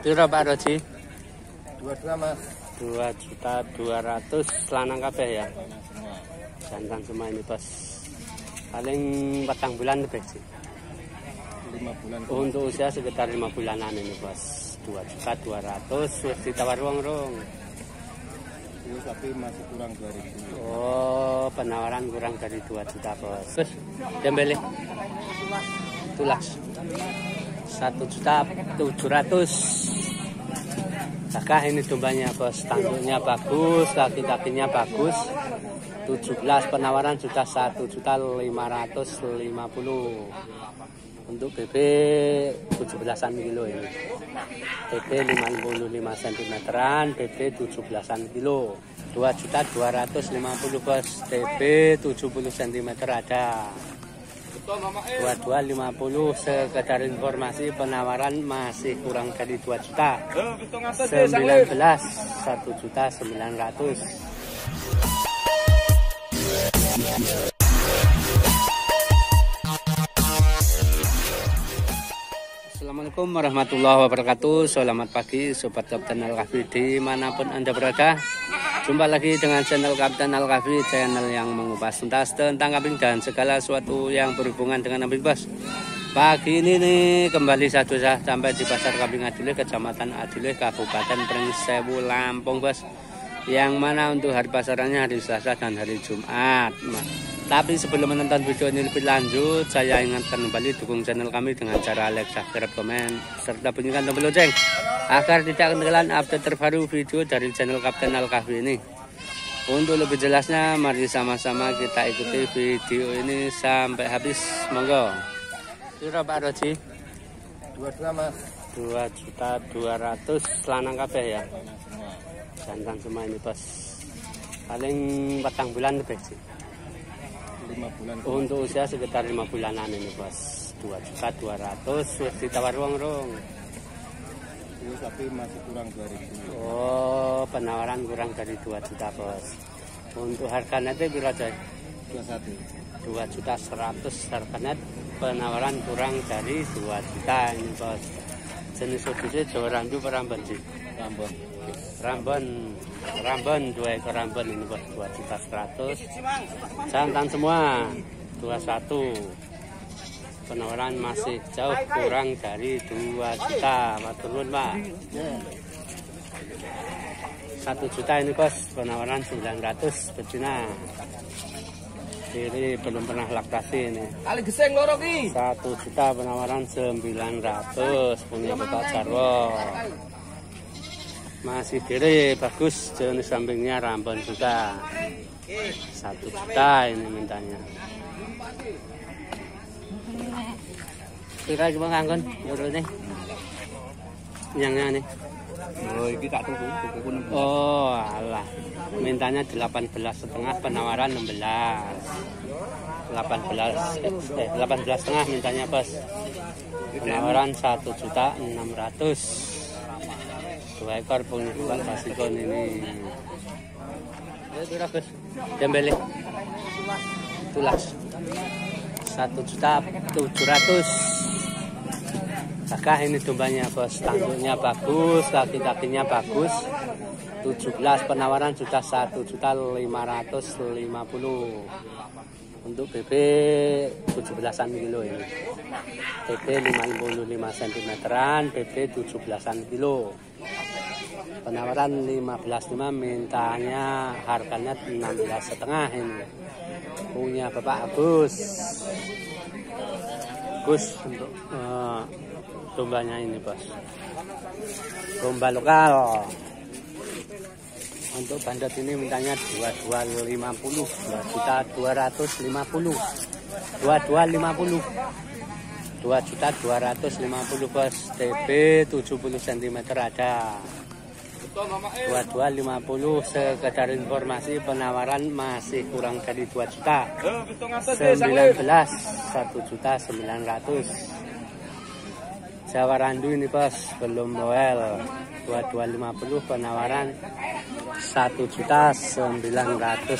Piro Pak Roji? 22 Mas. 2.200.000 lanang kabeh ya. Jantan semua ini bos. Paling 4 bulan lebih sih. 5 bulan. Untuk usia sekitar 5 bulanan ini bos. 2.200.000 wis ditawar wong-rong. Ini tapi masih kurang 2.000. Oh, penawaran kurang dari 2 juta bos. Terus jembele. Tulas. 1.700.000. Kakak ini dombanya bos, tanduknya bagus, kaki-kakinya bagus. 17 penawaran sudah 1.550.000. Untuk BB 17-an kilo ini. BB 55 cm-an, BB 17-an kilo. 2.250.000 bos, BB 70 cm ada. 2250. Sekedar informasi penawaran masih kurang dari 2 juta. 19 1.900.000. Assalamualaikum warahmatullahi wabarakatuh. Selamat pagi Sobat Kapten Al-Kahfi dimanapun Anda berada. Jumpa lagi dengan channel Kapten Al-Kahfi, channel yang mengupas tuntas tentang kambing dan segala sesuatu yang berhubungan dengan kambing bos. Pagi ini nih kembali saya sampai di Pasar Kambing Adilih, Kecamatan Adilih, Kabupaten Pringsewu, Lampung bos. Yang mana untuk hari pasarannya hari Selasa dan hari Jumat. Tapi sebelum menonton video ini lebih lanjut, saya ingatkan kembali dukung channel kami dengan cara like, subscribe, komen, serta bunyikan tombol lonceng agar tidak ketinggalan update terbaru video dari channel Kapten Al-Kahfi ini. Untuk lebih jelasnya, mari sama-sama kita ikuti video ini sampai habis. Monggo. Piro Pak Roji? 22 Mas. 2.200.000 lanang kabeh ya. Jantan semua ini bos. Paling 4 bulan lebih sih. 5 bulan. Untuk usia sekitar 5 bulanan ini bos. 2.200.000 wis ditawar wong-rong. Ini tapi masih kurang 2.000. Oh, penawaran kurang dari 2 juta bos. Untuk harga netnya piro coy? 21. 2.100.000 harga net. Penawaran kurang dari 2 juta ini bos. Jenis wedhusnya Jawa Randu Rambon sih. Rambon 2 ekor Rambon ini bos, 2.100.000. Jantan semua 21. Penawaran masih jauh kurang dari 2 juta. Matur nuwun Pak. 1 juta ini bos, penawaran 900 betina. Ini belum pernah laktasi ini. Kali geseng loro ki. 1 juta penawaran 900 punya Bapak Jarwo. Masih diri bagus, jenis kambingnya Rambon juga. 1 juta ini mintanya. Kira cuma ngangkon urutnya. Yang nih. Oh, ini tak tunggu. Oh, alah. Mintanya 18,5, penawaran 16. 18,5 mintanya bos. Penawaran 1.600.000. 2 ekor punya Bapak Basikon ini. Ya itu bos. Jembele. Tulas. 1.700.000. Kakak ini dombanya bos, tanduknya bagus, kaki-kakinya bagus. 17 penawaran sudah 1.550.000. Untuk BB 17-an kilo ini. BB 55 cm-an, BB 17-an kilo. Penawaran 15,5, mintanya harganya 16,5 ini. Punya Bapak Agus. Untuk dombanya ini bos, domba lokal. Untuk bandot ini mintanya 2250, 2.250, 2250, 2.250 bos. TB 70 cm ada. 2250. Sekedar informasi penawaran masih kurang dari 2 juta. 19 1.900.000. Jawa Randu ini bos, belum Noel. 2250 penawaran 1.900.000.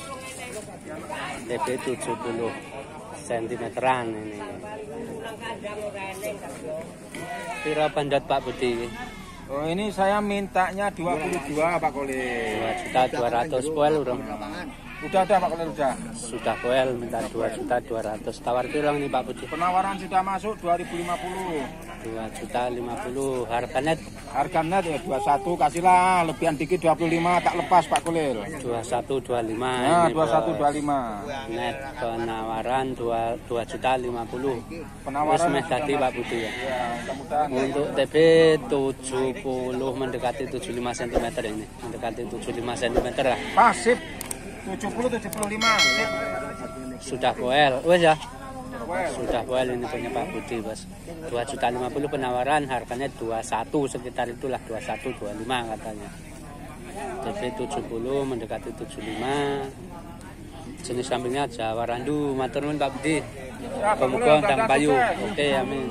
TB 70 cm-an ini. Piro bandot Pak Budi? Oh, ini saya mintanya 22 Pak Kole. 2.200.000 poel urung. Udah Pak Kole udah. Sudah poel minta 2.200.000. Tawar pirang nih Pak Budi? Penawaran sudah masuk 2050. 2.050.000 harga net. Harga net ya 21, kasihlah lebihan dikit 25 tak lepas Pak Kole. 21.25. Nah, ini 21.25. net penawaran 2.050.000. Penawaran Wis meh dadi Pak Budi ya. Ya, mudah-mudahan. Untuk TB 70 mendekati 75 cm ini. Mendekati 75 cm lah. Pasif 70-75. Sudah poel. Wes ya. Well, Sudah poel ini punya Pak Budi, Bos. 2.050.000 penawaran, harganya 21 sekitar itulah 21 25 katanya. TB 70 mendekati 75. Jenis kambingnya Jawa Randu. Matur nuwun Pak Budi. Muga-muga ndang payu. Oke, amin.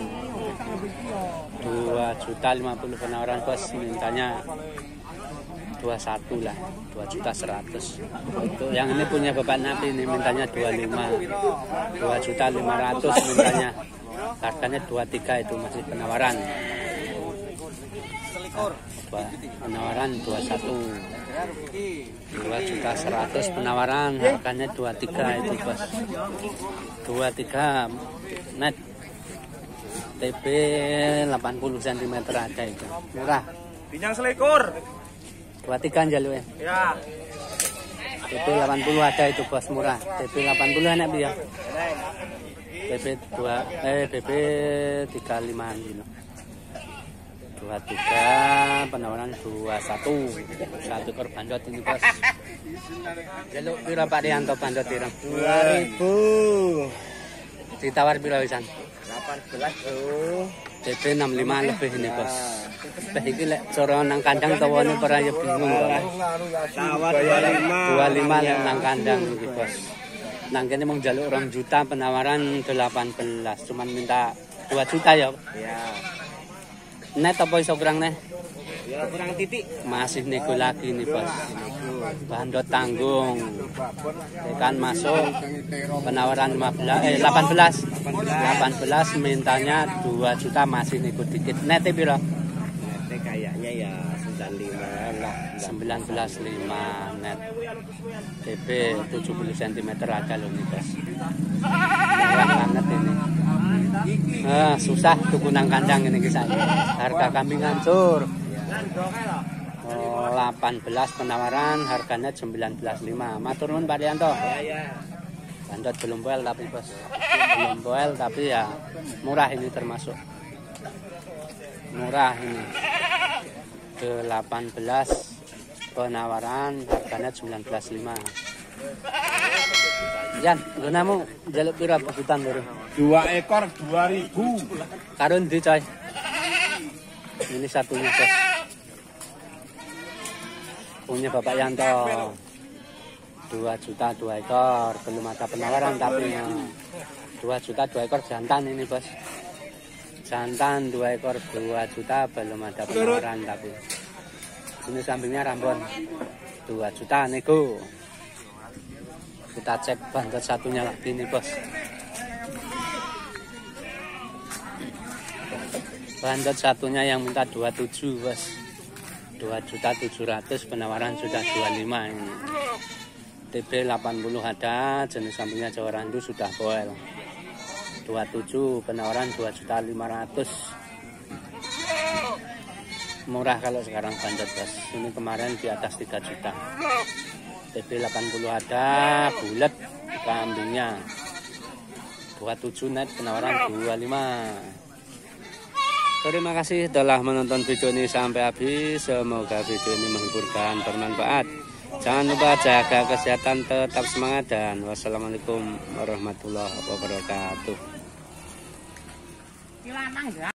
2.050.000 penawaran, Bos. Mintanya 21 lah, 2.100.000. Untuk yang ini punya Bapak Nabi ini mintanya 25. 2.500.000 mintanya. Harganya 23 itu masih penawaran. Penawaran 21. 2.100.000 penawaran, harganya 23 itu, Bos. 23 net. TB 80 cm ada itu. Murah. Binyang selikur. 23 jalur ya. Ya. TB 80 ada itu, Bos, murah. TB 80 enak ya. TB 35 kilo. 23 penawaran 21. Satu ekor bandot ini, Bos. Jaluk pira Pak Rianto bandot pira? 2000. Ditawar pira wisan? 18 tuh. TB 65 lebih ini, Bos. Teh iki lek cara nang kandang tawane ora ya bingung kok. Tawar 25 lek nang kandang iki, Bos. Nang kene mung njaluk 2 juta penawaran 18, cuman minta 2 juta ya. Ya. Net apa iso kurang neh? Ya kurang titik. Masih nego lagi nih, Bos. Bandot tanggung. Ikan masuk penawaran 18 mintanya 2 juta, masih nego dikit. Net piro? Kayaknya ya 95 lah. 19,5 net. TB 70 cm ada loh nih, Bos. Murah banget ini. Susah tuku nang kandang ini kisah. Harga kambing hancur. 18 penawaran, harganya 19,5. Matur nuwun Pak Rianto. Bandot belum poel tapi, Bos. Belum poel tapi ya murah ini termasuk. Murah ini. 18 penawaran, harganya 19,5. Jan, gunamu jaluk pira pebutan lho? 2 ekor 2000. Karun ndi, coy? Ini satunya, Bos. Punya Bapak Yanto. 2 juta 2 ekor, belum ada penawaran tapi 2 juta 2 ekor jantan ini, Bos. Jantan 2 ekor 2 juta, belum ada penawaran tapi. Ini sampingnya Rambon 2 juta nego. Kita cek bandot satunya lagi nih, Bos. Bandot satunya yang minta 27, Bos. 2.700.000 penawaran sudah 25 ini. TB 80 ada, jenis sampingnya Jawa Randu sudah poel. 27 penawaran 2.500.000. Murah kalau sekarang bandot, Bos. Ini kemarin di atas 3 juta. TB 80 ada, bulat kambingnya. 27 net, penawaran 25. Terima kasih telah menonton video ini sampai habis. Semoga video ini menghibur dan bermanfaat. Jangan lupa jaga kesehatan, tetap semangat, dan wassalamualaikum warahmatullahi wabarakatuh.